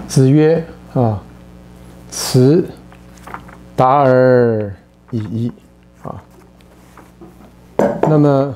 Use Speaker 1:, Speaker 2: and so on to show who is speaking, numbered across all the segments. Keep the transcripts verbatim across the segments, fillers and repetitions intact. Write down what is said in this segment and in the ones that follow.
Speaker 1: 子曰啊，辞达而已矣啊。那么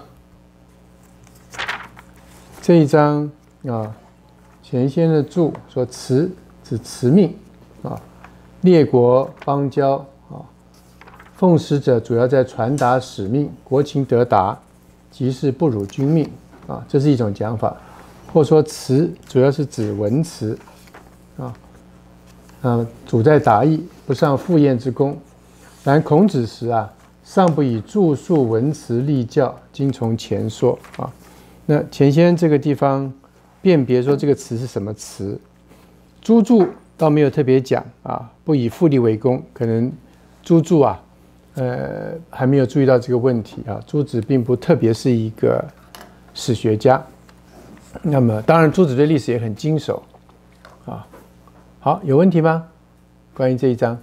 Speaker 1: 这一章啊，钱先的注说辞指辞命啊，列国邦交啊，奉使者主要在传达使命，国情得达，即是不辱君命啊，这是一种讲法。或说辞主要是指文辞啊，啊，主在达意，不上赴宴之功。然孔子时啊，尚不以著述文辞立教，今从前说啊。那钱先这个地方辨别说这个词是什么词，朱注倒没有特别讲啊，不以复立为功，可能朱注啊，呃，还没有注意到这个问题啊。朱子并不特别是一个史学家。那么，当然，朱子对历史也很经手，啊，好，有问题吗？关于这一章，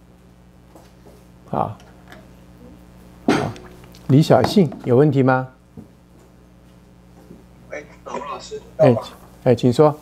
Speaker 1: 啊，好，李小信有问题吗？
Speaker 2: 哎，董老师，
Speaker 1: 哎，哎，请说。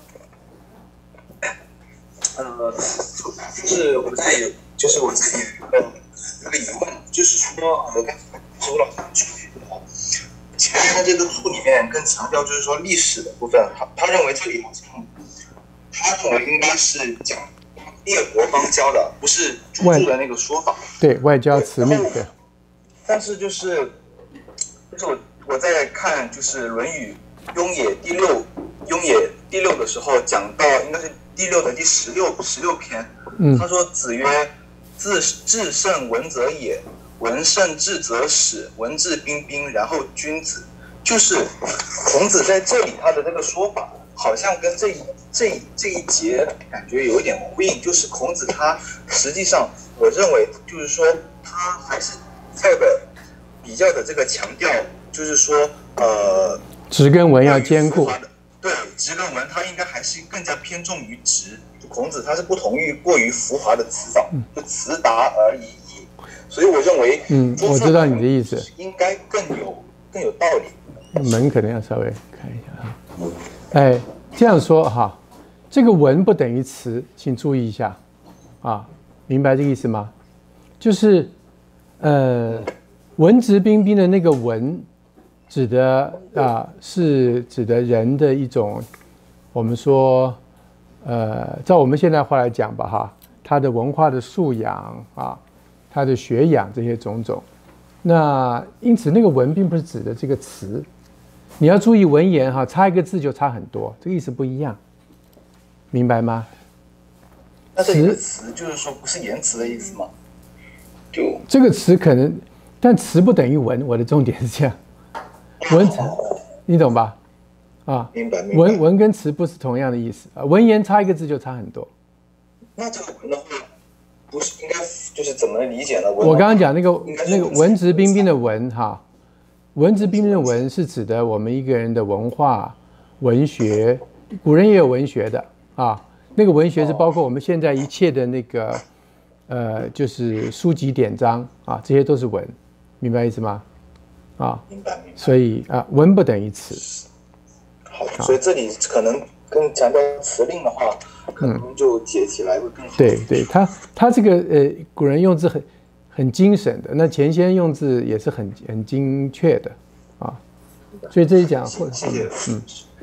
Speaker 2: 呃，就是我在有，就是我在有一个有个疑问，就是说，呃，刚才周老师举的。前面的这个注里面更强调就是说历史的部分，他他认为这里好像，他认为应该是讲列国邦交的，不是朱注的那个说法。
Speaker 1: 对，外交辞命对。
Speaker 2: 但是就是就是我我在看就是《论语·雍也》第六《雍也》第六的时候，讲到应该是第六的第十六十六篇，
Speaker 1: 嗯，
Speaker 2: 他说子曰：“自至圣文则也。”文圣至则始，文质彬彬，然后君子。就是孔子在这里他的这个说法，好像跟这一这一这一节感觉有一点呼应。就是孔子他实际上，我认为就是说他还是在的比较的这个强调，就是说呃，
Speaker 1: 直跟文要兼顾。
Speaker 2: 对，直跟文他应该还是更加偏重于直。就孔子他是不同于过于浮华的词藻，就辞达而已。所以我认为，
Speaker 1: 嗯，我知道你的意思，
Speaker 2: 应该更有更有道理。
Speaker 1: 门可能要稍微看一下啊。哎，这样说哈，这个文不等于词，请注意一下啊，明白这个意思吗？就是呃，文质彬彬的那个文，指的啊是指的人的一种，我们说呃，照我们现在话来讲吧哈，他的文化的素养啊。他的学养这些种种，那因此那个文并不是指的这个词，你要注意文言哈，差一个字就差很多，这个意思不一样，明白吗？
Speaker 2: 那这个词就是说不是言辞的意思吗？就
Speaker 1: 这个词可能，但词不等于文，我的重点是这样，文词你懂吧？啊，
Speaker 2: 明白明白。
Speaker 1: 文文跟词不是同样的意思啊，文言差一个字就差很多。
Speaker 2: 那这个文的话。不是应该就是怎么理解呢？
Speaker 1: 我刚刚讲那个那个文质彬彬的文哈，文质彬彬的文是指的我们一个人的文化、文学，古人也有文学的啊。那个文学是包括我们现在一切的那个呃，就是书籍典章啊，这些都是文，明白意思吗？啊，
Speaker 2: 明白明白。
Speaker 1: 所以啊，文不等于词。
Speaker 2: 好，所以这里可能更强调辞令的话。可能就解起来会更好。
Speaker 1: 对对，他他这个呃，古人用字很很精神的，那钱先用字也是很很精确的啊，所以这一讲会
Speaker 2: 谢谢。
Speaker 1: 嗯，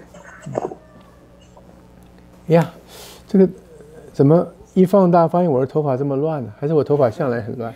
Speaker 1: 呀，这个怎么一放大发现我的头发这么乱呢？还是我头发向来很乱？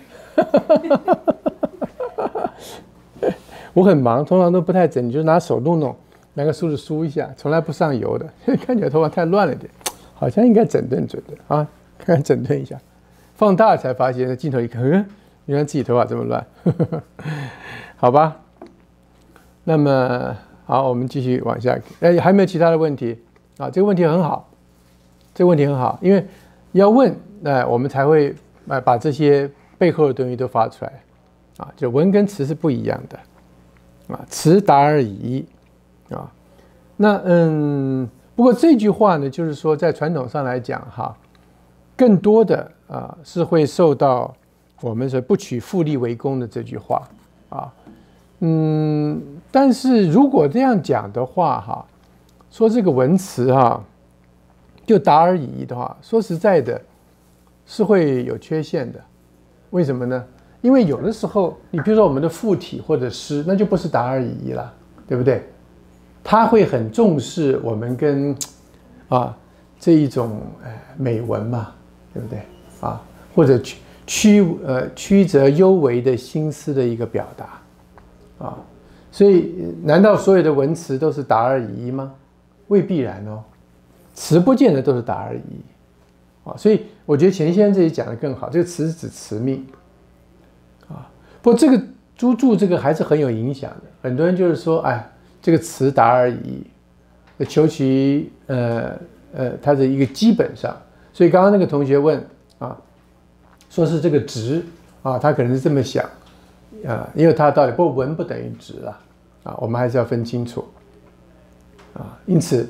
Speaker 1: 我很忙，通常都不太整，你就拿手弄弄，拿个梳子梳一下，从来不上油的，看起来头发太乱了点。好像应该整顿整顿啊，看看整顿一下，放大才发现镜头一看，嗯，原来自己头发这么乱，好吧？那么好，我们继续往下。哎，还没有其他的问题啊？这个问题很好，这个问题很好，因为要问，哎、呃，我们才会呃把这些背后的东西都发出来啊。就文跟词是不一样的啊，词达而已啊。那嗯。不过这句话呢，就是说在传统上来讲哈，更多的啊、呃、是会受到我们说不取复利为功的这句话啊，嗯，但是如果这样讲的话哈，说这个文辞哈， 就达而已义的话，说实在的，是会有缺陷的。为什么呢？因为有的时候，你比如说我们的附体或者诗，那就不是达而已义了，对不对？他会很重视我们跟啊这一种呃美文嘛，对不对？啊，或者曲曲呃曲折幽微的心思的一个表达啊，所以难道所有的文词都是达而已义吗？未必然哦。词不见得都是达而已义啊，所以我觉得钱先生这里讲的更好，这个词是指词命啊。不过这个朱注这个还是很有影响的，很多人就是说，哎，这个词达而已义，求其呃呃它的一个基本上。所以刚刚那个同学问啊，说是这个直啊，他可能是这么想啊，因为他的道理，不过文不等于直啊啊，我们还是要分清楚啊，因此。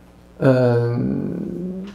Speaker 1: 嗯，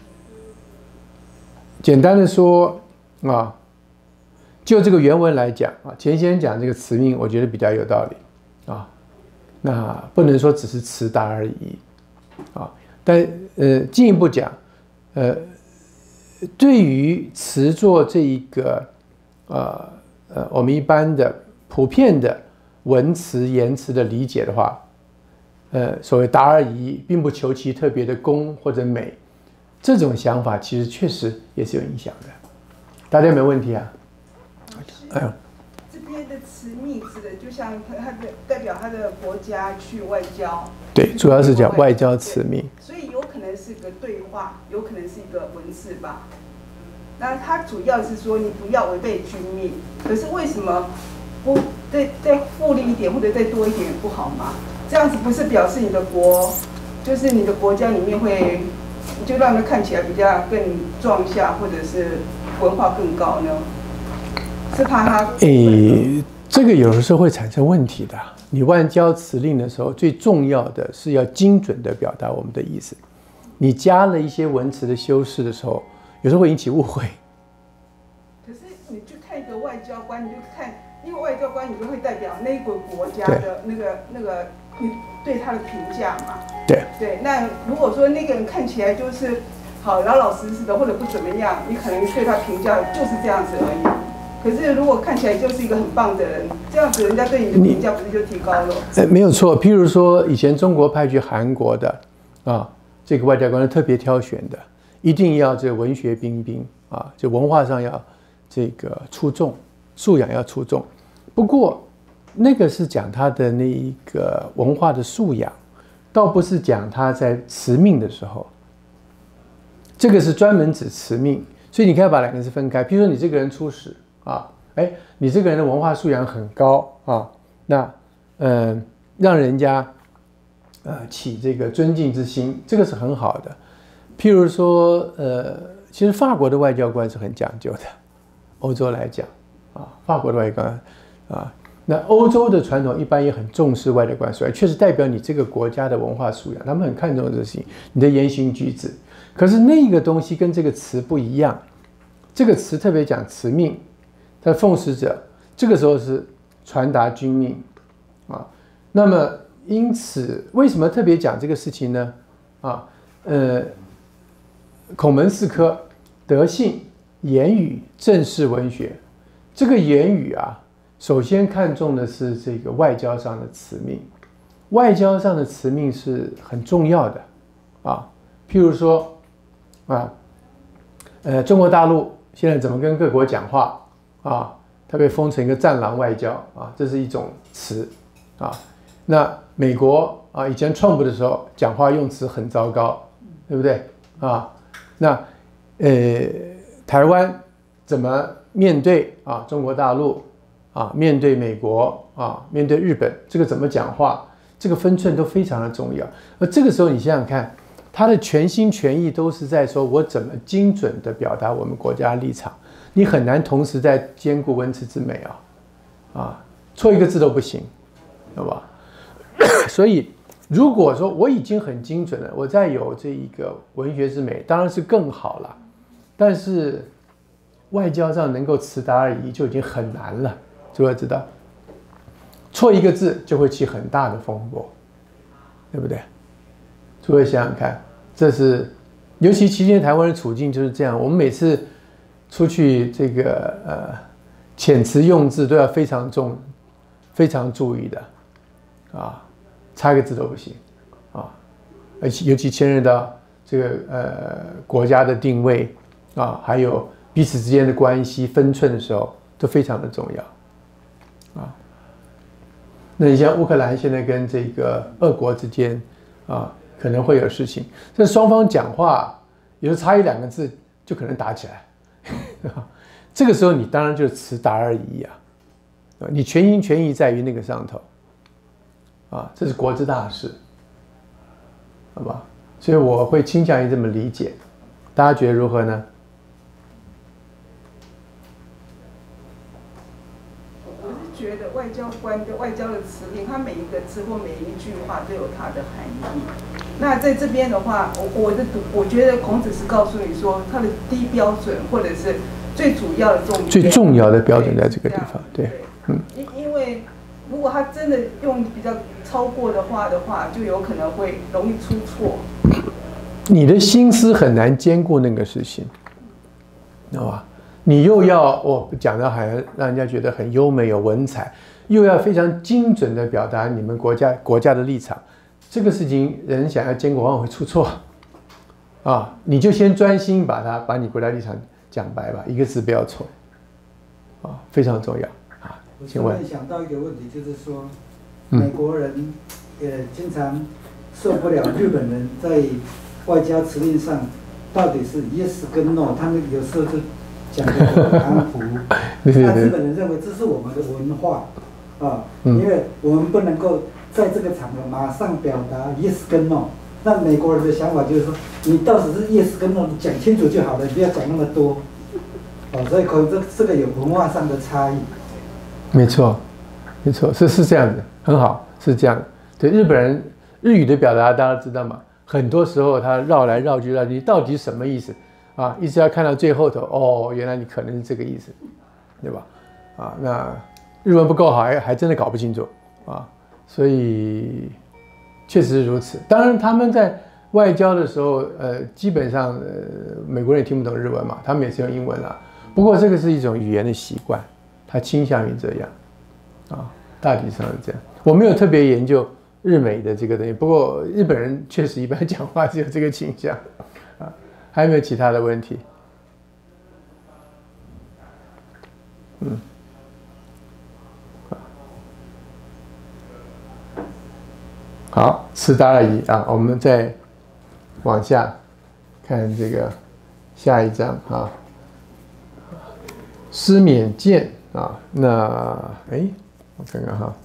Speaker 1: 简单的说啊，就这个原文来讲啊，钱先生讲这个词命，我觉得比较有道理啊。那不能说只是词达而已啊，但呃进一步讲，呃，对于词作这一个呃呃我们一般的普遍的文词言辞的理解的话。呃，所谓达而已义，并不求其特别的功或者美，这种想法其实确实也是有影响的。大家有没有问题啊？
Speaker 3: 哎呦，这边的词命指的，就像他他的代表他的国家去外交。
Speaker 1: 对，主要是讲外交词命。
Speaker 3: 所以有可能是个对话，有可能是一个文字吧。那它主要是说你不要违背军命，可是为什么不再再复利一点或者再多一点不好吗？这样子不是表示你的国，就是你的国家里面会，就让人看起来比较更壮下，或者是文化更高呢？是怕他？
Speaker 1: 诶，这个有的时候会产生问题的。你外交辞令的时候，最重要的是要精准的表达我们的意思。你加了一些文词的修饰的时候，有时候会引起误会。
Speaker 3: 可是你去看一个外交官，你就看，因为外交官你就会代表那个国家的那个那个。你对他的评价嘛？
Speaker 1: 对
Speaker 3: 对，那如果说那个人看起来就是好老老实实的，或者不怎么样，你可能对他评价就是这样子而已。可是如果看起来就是一个很棒的人，这样子人家对你的评价不是就提高了？
Speaker 1: 呃，没有错。譬如说，以前中国派去韩国的啊，这个外交官是特别挑选的，一定要这个文学彬彬啊，就文化上要这个出众，素养要出众。不过。那个是讲他的那一个文化的素养，倒不是讲他在辞命的时候。这个是专门指辞命，所以你可以把两个字分开。比如说你这个人出使啊，哎，你这个人的文化素养很高啊，那嗯、呃，让人家呃起这个尊敬之心，这个是很好的。譬如说，呃，其实法国的外交官是很讲究的，欧洲来讲啊，法国的外交官啊。那欧洲的传统一般也很重视外交官素养，确实代表你这个国家的文化素养，他们很看重这事情，你的言行举止。可是那个东西跟这个词不一样，这个词特别讲词命，它奉使者，这个时候是传达军命啊。那么因此，为什么特别讲这个事情呢？啊，呃，孔门四科，德性、言语、政事、文学，这个言语啊。首先看重的是这个外交上的辞命，外交上的辞命是很重要的啊。譬如说啊，呃，中国大陆现在怎么跟各国讲话啊？它被封成一个战狼外交啊，这是一种词啊。那美国啊，以前Trump的时候讲话用词很糟糕，对不对啊？那呃，台湾怎么面对啊中国大陆？啊，面对美国啊，面对日本，这个怎么讲话，这个分寸都非常的重要。而这个时候，你想想看，他的全心全意都是在说我怎么精准的表达我们国家立场，你很难同时在兼顾文辞之美啊，啊，错一个字都不行，好吧？所以，如果说我已经很精准了，我再有这一个文学之美，当然是更好了。但是，外交上能够词达而已就已经很难了。诸位知道，错一个字就会起很大的风波，对不对？诸位想想看，这是尤其期间台湾的处境就是这样，我们每次出去这个呃遣词用字都要非常重、非常注意的啊，差一个字都不行啊，而且尤其牵涉到这个呃国家的定位啊，还有彼此之间的关系分寸的时候，都非常的重要啊。那你像乌克兰现在跟这个俄国之间啊，可能会有事情，这双方讲话有时候差一两个字就可能打起来，这个时候你当然就是词达而已啊，你全心全意在于那个上头啊，这是国之大事，好吧？所以我会倾向于这么理解，大家觉得如何呢？
Speaker 3: 觉得外交官的外交的辞令，它每一个字或每一句话都有它的含义。那在这边的话，我我的我觉得孔子是告诉你说，他的低标准或者是最主要的重点，
Speaker 1: 最重要的标准在这个地方，对，
Speaker 3: 嗯，因因为如果他真的用比较超过的话的话，就有可能会容易出错。
Speaker 1: 你的心思很难兼顾那个事情，知道吧？你又要哦讲的好像让人家觉得很优美有文采，又要非常精准的表达你们国家国家的立场，这个事情人想要兼顾往往会出错啊！你就先专心把它把你国家立场讲白吧，一个字不要错啊，非常重要啊。请问，
Speaker 4: 我想到一个问题，就是说，美国人也经常受不了日本人在外交辞令上到底是 yes 跟 no， 他们有时候就讲的很含糊，那日本人认为这是我们的文化啊，因为我们不能够在这个场合马上表达 yes 跟 no。那美国人的想法就是说，你到底是 yes 跟 no， 你讲清楚就好了，你不要讲那么多。哦，所以可能这这个有文化上的差异。
Speaker 1: 没错，没错，是是这样子，很好，是这样的。对日本人日语的表达，大家知道吗？很多时候他绕来绕去绕去，到底什么意思？啊，一直要看到最后头，哦，原来你可能是这个意思，对吧？啊，那日文不够好，还还真的搞不清楚啊，所以确实是如此。当然，他们在外交的时候，呃，基本上，呃，美国人也听不懂日文嘛，他们也是用英文啦。不过这个是一种语言的习惯，他倾向于这样，啊，大体上是这样。我没有特别研究日美的这个东西，不过日本人确实一般讲话是有这个倾向。还有没有其他的问题？嗯，好，词达而已啊。我们再往下看这个下一章啊。施冕见啊，那哎，我看看哈，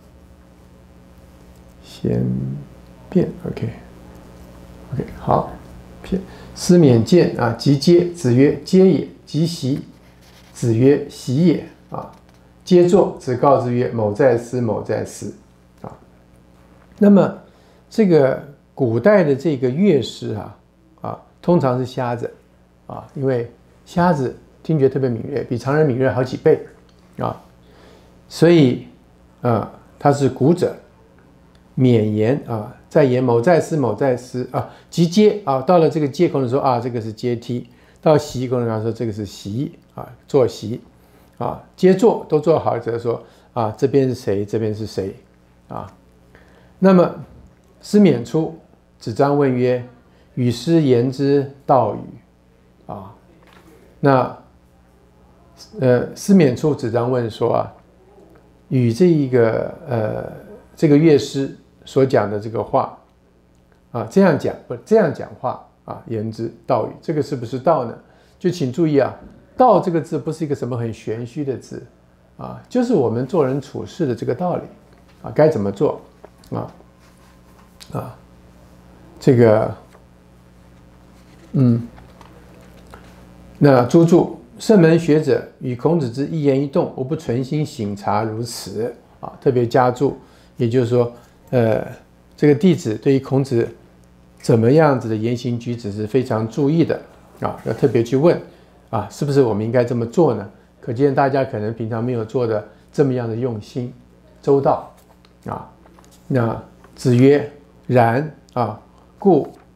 Speaker 1: 先变 ，OK，OK， 好。施冕见啊，即接。子曰：接也。即席。子曰：席也。啊，接坐，子告之曰：某在斯，某在斯。啊，那么这个古代的这个乐师啊，啊，通常是瞎子啊，因为瞎子听觉特别敏锐，比常人敏锐好几倍啊，所以啊，他是古者，冕言啊。在言某在斯，某在斯啊，即接啊，到了这个接口的时候啊，这个是阶梯；到席口的时候说这个是席啊，坐席啊，接坐都做好则说啊，这边是谁，这边是谁啊。那么施冕出，子张问曰：与师言之道与？啊，那呃，施冕出，子张问说啊，与这一个呃这个乐师所讲的这个话啊，这样讲不这样讲话啊，言之道与，这个是不是道呢？就请注意啊，道这个字不是一个什么很玄虚的字啊，就是我们做人处事的这个道理啊，该怎么做啊啊，这个嗯，那朱注：圣门学者与孔子之一言一动，无不存心省察如此啊，特别加注，也就是说。呃，这个弟子对于孔子怎么样子的言行举止是非常注意的啊，要特别去问啊，是不是我们应该这么做呢？可见大家可能平常没有做的这么样的用心周到啊。那子曰：然啊，故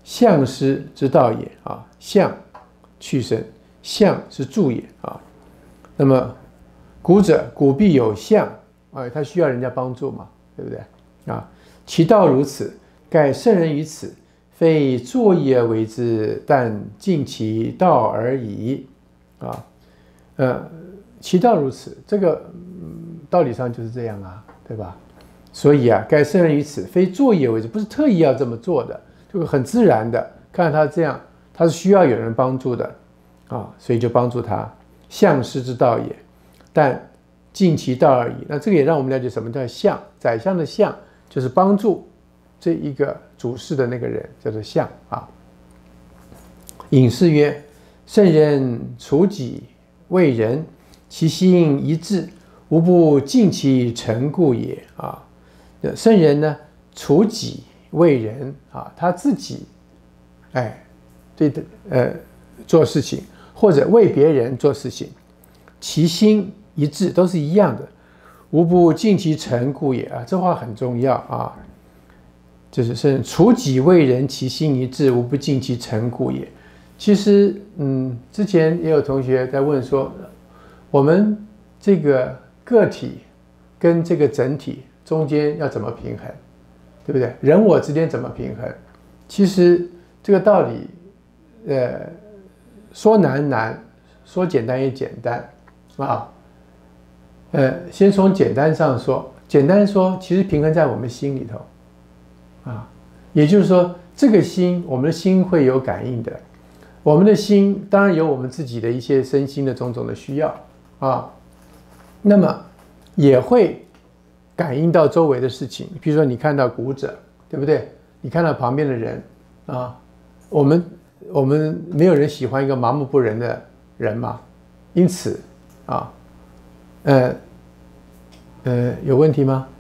Speaker 1: 相师之道也啊，相去身，相是助也啊。那么古者古必有相啊，他需要人家帮助嘛，对不对啊？其道如此，盖圣人于此，非作业为之，但尽其道而已啊。呃，其道如此，这个、嗯、道理上就是这样啊，对吧？所以啊，盖圣人于此，非作业为之，不是特意要这么做的，这个很自然的。看他这样，他是需要有人帮助的啊，所以就帮助他。相师之道也，但尽其道而已。那这个也让我们了解什么叫相，宰相的相就是帮助这一个主事的那个人，叫做相啊。隐士曰：圣人处己为人，其心一致，无不尽其诚故也啊。圣人呢，处己为人啊，他自己，哎，对的，呃，做事情或者为别人做事情，其心一致，都是一样的，无不尽其诚故也啊。这话很重要啊，就是圣人处己为人，其心一致，无不尽其诚故也。其实，嗯，之前也有同学在问说，我们这个个体跟这个整体中间要怎么平衡，对不对？人我之间怎么平衡？其实这个道理，呃，说难难，说简单也简单啊。呃，先从简单上说，简单说，其实平衡在我们心里头啊，也就是说，这个心，我们的心会有感应的。我们的心当然有我们自己的一些身心的种种的需要啊，那么也会感应到周围的事情。比如说你看到古者，对不对？你看到旁边的人啊，我们我们没有人喜欢一个麻木不仁的人嘛，因此啊，呃呃，有问题吗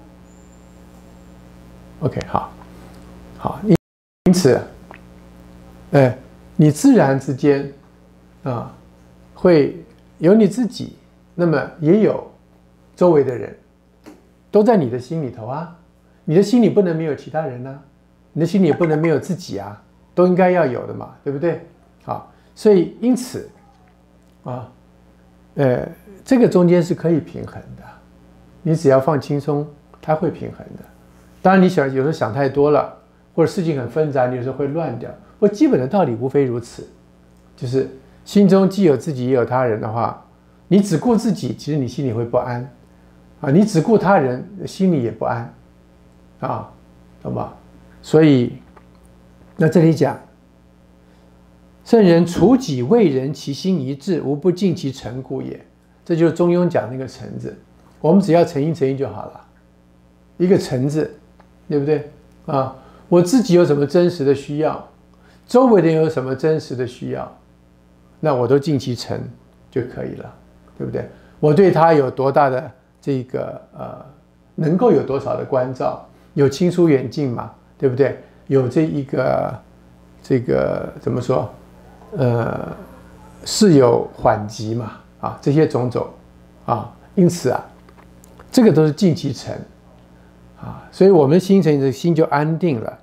Speaker 1: ？OK， 好，好，因此，呃。你自然之间啊，会有你自己，那么也有周围的人，都在你的心里头啊。你的心里不能没有其他人啊，你的心里也不能没有自己啊，都应该要有的嘛，对不对？好，所以因此啊，呃，这个中间是可以平衡的。你只要放轻松，它会平衡的。当然，你想有时候想太多了，或者事情很纷杂，你有时候会乱掉。不过基本的道理无非如此，就是心中既有自己也有他人的话，你只顾自己，其实你心里会不安啊；你只顾他人，心里也不安啊，懂吧？所以，那这里讲，圣人处己为人，其心一致，无不尽其诚故也。这就是中庸讲那个诚字，我们只要诚心诚意就好了，一个诚字，对不对啊？我自己有什么真实的需要？周围的人有什么真实的需要，那我都尽其诚就可以了，对不对？我对他有多大的这个呃，能够有多少的关照，有亲疏远近嘛，对不对？有这一个这个怎么说？呃，事有缓急嘛，啊，这些种种啊，因此啊，这个都是尽其诚啊，所以我们心诚的心就安定了。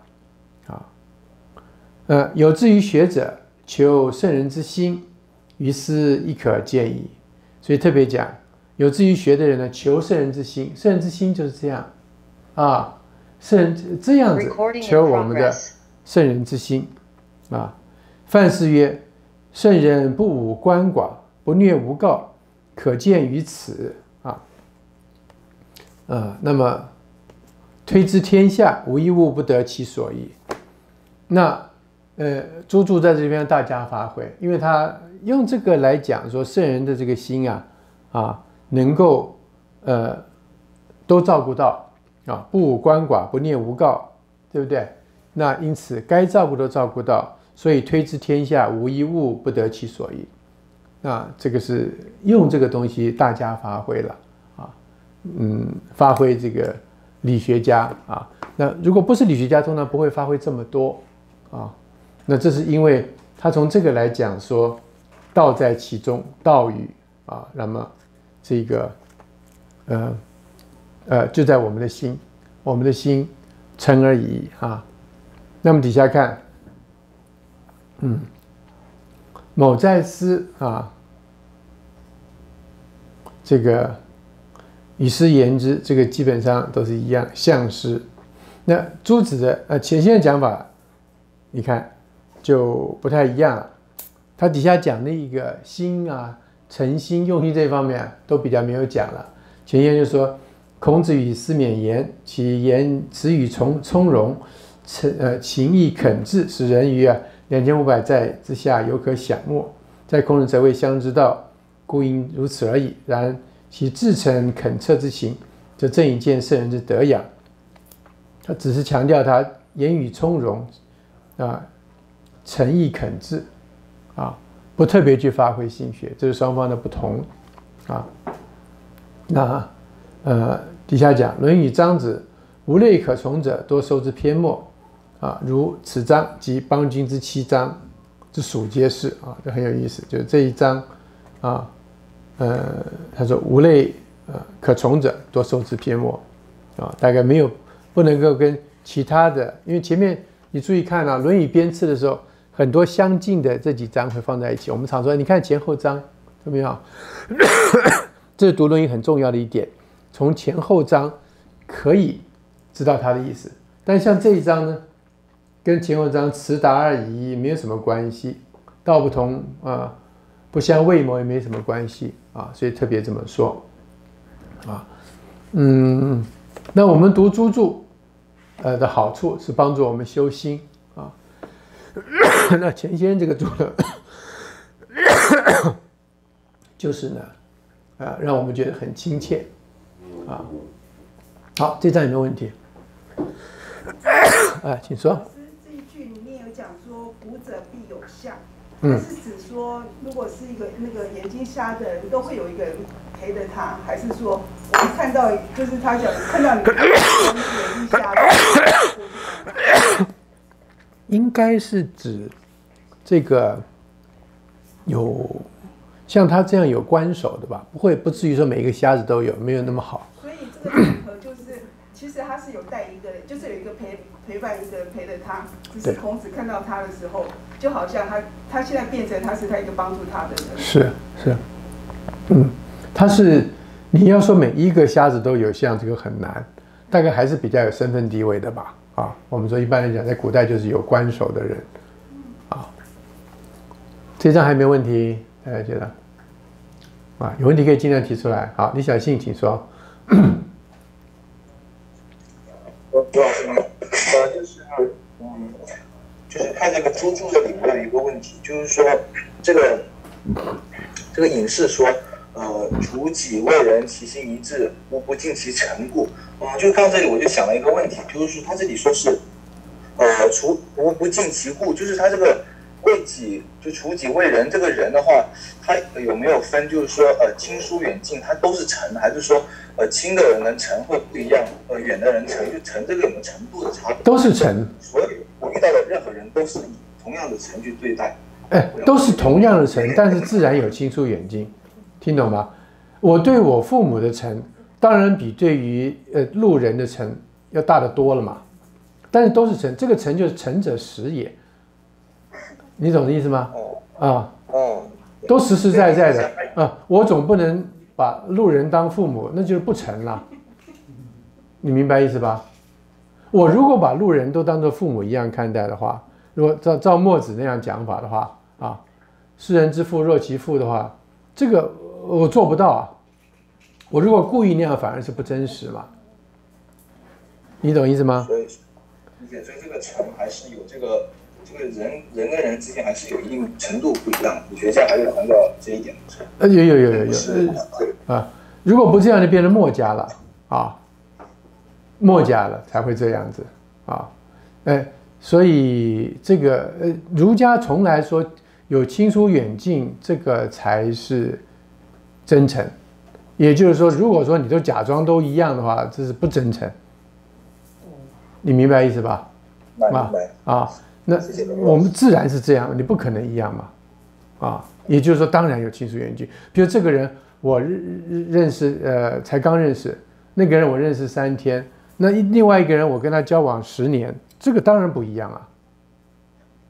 Speaker 1: 呃，有志于学者，求圣人之心，于斯亦可见矣。所以特别讲，有志于学的人呢，求圣人之心，圣人之心就是这样啊，圣人这样子求我们的圣人之心啊。范氏曰：圣人不武鳏寡，不虐无告，可见于此啊。呃，那么推之天下，无一物不得其所宜。那呃，朱注在这边大加发挥，因为他用这个来讲说圣人的这个心啊，啊，能够呃都照顾到啊，不武鳏寡，不虐无告，对不对？那因此该照顾都照顾到，所以推之天下，无一物不得其所宜。那这个是用这个东西大加发挥了啊，嗯，发挥这个理学家啊，那如果不是理学家，通常不会发挥这么多啊。那这是因为他从这个来讲说，道在其中，道与啊，那么这个呃呃就在我们的心，我们的心诚而已啊。那么底下看， 嗯，某在斯啊，这个以诗言之，这个基本上都是一样象诗。那朱子的呃前线的讲法，你看就不太一样了。他底下讲的一个心啊、诚心、用心这方面、啊、都比较没有讲了。前言就说，孔子语思勉言，其言词语从从容，呃情意恳挚，使人于啊两千五百载之下犹可想没。在孔子则为乡之道，故应如此而已。然其至诚恳切之情，则正以见圣人之德养。他只是强调他言语从容啊，诚意恳挚啊，不特别去发挥心学，这是双方的不同啊。那呃底下讲《论语》章子，无类可从者，多收之篇末啊，如此章及邦君之七章之属皆是啊，这很有意思。就是这一章啊，呃，他说无类呃可从者，多收之篇末啊，大概没有不能够跟其他的，因为前面你注意看啊，《论语》编次的时候，很多相近的这几章会放在一起。我们常说，你看前后章，有没有？这是读《论语》很重要的一点，从前后章可以知道它的意思。但像这一章呢，跟前后章词达而已，没有什么关系，道不同啊，不相为谋也没什么关系啊，所以特别这么说啊。嗯，那我们读诸著，呃的好处是帮助我们修心啊。那前先这个著呢，就是呢。啊，让我们觉得很亲切，啊，好，这章有没有问题？啊，请说。
Speaker 3: 老师这一句里面有讲说“古者必有相”，
Speaker 1: 嗯，
Speaker 3: 是指说如果是一个那个眼睛瞎的人，都会有一个人陪着他，还是说我们看到就是他讲看到你眼睛瞎的？
Speaker 1: 应该是指这个有。像他这样有关守的吧，不会不至于说每一个瞎子都有，没有那么好。
Speaker 3: 所以这个组合就是，其实他是有带一个，就是有一个陪陪伴一个陪着他。只是孔子看到他的时候，就好像他他现在变成他是他一个帮助他的人。是
Speaker 1: 是，嗯，他是你要说每一个瞎子都有像这个很难，大概还是比较有身份地位的吧。啊，我们说一般来讲，在古代就是有官守的人。啊，这张还没问题。大家觉得啊，有问题可以尽量提出来。好，李小信，请说。
Speaker 2: 我主要是呃，就是嗯，就是看这个诸著的里面有一个问题，就是说这个这个隐士说，呃，处己为人，其心一致，无不尽其诚故。嗯，就看到这里我就想了一个问题，就是说他这里说是，呃，处无不尽其故，就是他这个。为己就处己为人，这个人的话，他有没有分？就是说，呃，亲疏远近，他都是诚，还是说，呃，亲的人能诚会不一样，呃，远的人诚，就诚这个有没有程度的差别？
Speaker 1: 都是诚，
Speaker 2: 所以我遇到的任何人都是以同样的诚去对待。
Speaker 1: 哎，都是同样的诚，但是自然有亲疏远近，听懂吗？我对我父母的诚，当然比对于呃路人的诚要大得多了嘛。但是都是诚，这个诚就是诚者实也。你懂的意思吗？啊，
Speaker 2: 哦，
Speaker 1: 都实实在在的啊！我总不能把路人当父母，那就是不成了。你明白意思吧？我如果把路人都当作父母一样看待的话，如果照照墨子那样讲法的话啊，世人之父若其父的话，这个我做不到啊。我如果故意那样，反而是不真实嘛。你懂意思吗？
Speaker 2: 所以，所以这个诚还是有这个。这个人人跟人之间还是有一定程度不一样，你学家还是强调这一点。
Speaker 1: 呃，有有有有有啊！如果不这样，就变成墨家了啊，墨家了才会这样子啊，哎，所以这个呃，儒家从来说有亲疏远近，这个才是真诚。也就是说，如果说你都假装都一样的话，这是不真诚。你明白意思吧？
Speaker 2: 啊
Speaker 1: 啊。那我们自然是这样，你不可能一样嘛，啊，也就是说，当然有亲疏远近。比如这个人，我认识，呃，才刚认识；那个人我认识三天，那另外一个人我跟他交往十年，这个当然不一样啊，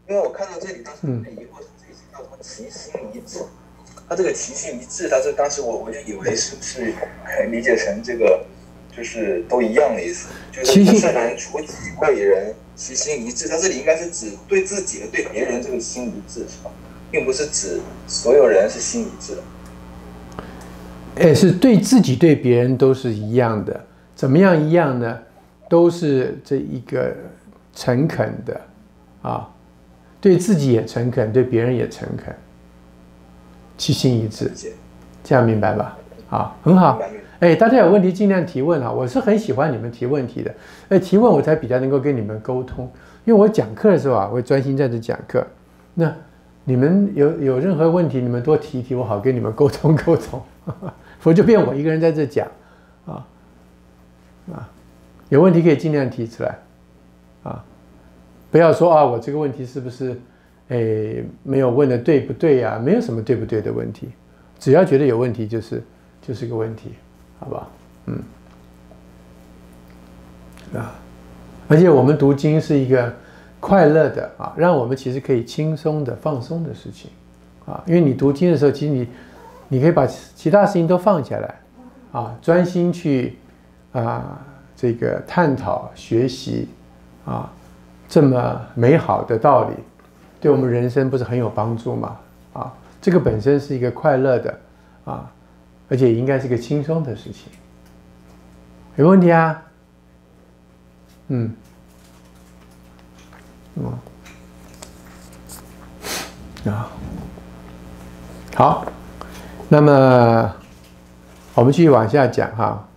Speaker 2: 因为我看到这里当时很疑惑，这里叫什么齐心一致？他这个齐心一致，他这当时我我就以为是不是理解成这个就是都一样的意思，就是不是人除己为人，齐心一致。他这里应该是指对自己和对别人这个心一致，是吧？并不是指所有人是心一致的。
Speaker 1: 哎，是对自己对别人都是一样的。怎么样一样呢？都是这一个诚恳的啊，对自己也诚恳，对别人也诚恳，齐心一致，这样明白吧？啊，很好。哎，大家有问题尽量提问啊，我是很喜欢你们提问题的。哎，提问我才比较能够跟你们沟通，因为我讲课的时候啊，我会专心在这讲课。那你们有有任何问题，你们多提一提，我好跟你们沟通沟通，否则就变我一个人在这讲啊啊。有问题可以尽量提出来，啊，不要说啊，我这个问题是不是，哎，没有问的对不对呀？没有什么对不对的问题，只要觉得有问题，就是就是个问题，好吧？嗯，啊，而且我们读经是一个快乐的啊，让我们其实可以轻松的放松的事情，啊，因为你读经的时候，其实你你可以把其他事情都放下来，啊，专心去啊。这个探讨学习啊，这么美好的道理，对我们人生不是很有帮助吗？啊，这个本身是一个快乐的啊，而且应该是个轻松的事情。有问题啊？嗯，嗯，啊，好，那么我们继续往下讲哈。